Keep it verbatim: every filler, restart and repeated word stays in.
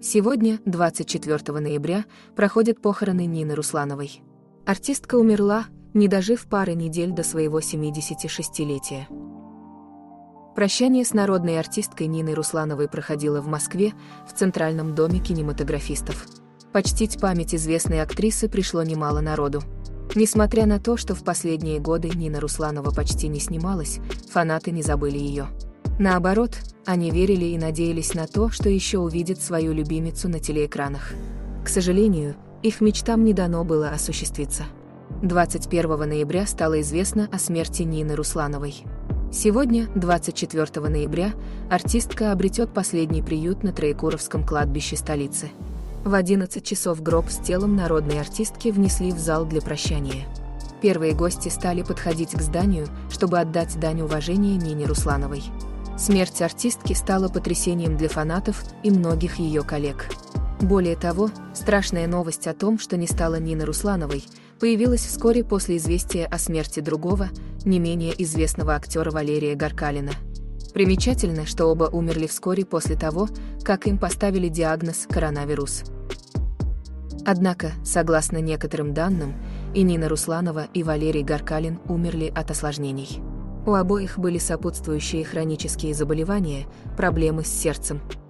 Сегодня, двадцать четвёртого ноября, проходят похороны Нины Руслановой. Артистка умерла, не дожив пары недель до своего семидесятишестилетия. Прощание с народной артисткой Ниной Руслановой проходило в Москве, в Центральном доме кинематографистов. Почтить память известной актрисы пришло немало народу. Несмотря на то, что в последние годы Нина Русланова почти не снималась, фанаты не забыли ее. Наоборот, они верили и надеялись на то, что еще увидят свою любимицу на телеэкранах. К сожалению, их мечтам не дано было осуществиться. двадцать первого ноября стало известно о смерти Нины Руслановой. Сегодня, двадцать четвёртого ноября, артистка обретет последний приют на Троекуровском кладбище столицы. В одиннадцать часов гроб с телом народной артистки внесли в зал для прощания. Первые гости стали подходить к зданию, чтобы отдать дань уважения Нине Руслановой. Смерть артистки стала потрясением для фанатов и многих ее коллег. Более того, страшная новость о том, что не стало Нины Руслановой, появилась вскоре после известия о смерти другого, не менее известного актера Валерия Гаркалина. Примечательно, что оба умерли вскоре после того, как им поставили диагноз коронавирус. Однако, согласно некоторым данным, и Нина Русланова, и Валерий Гаркалин умерли от осложнений. У обоих были сопутствующие хронические заболевания, проблемы с сердцем.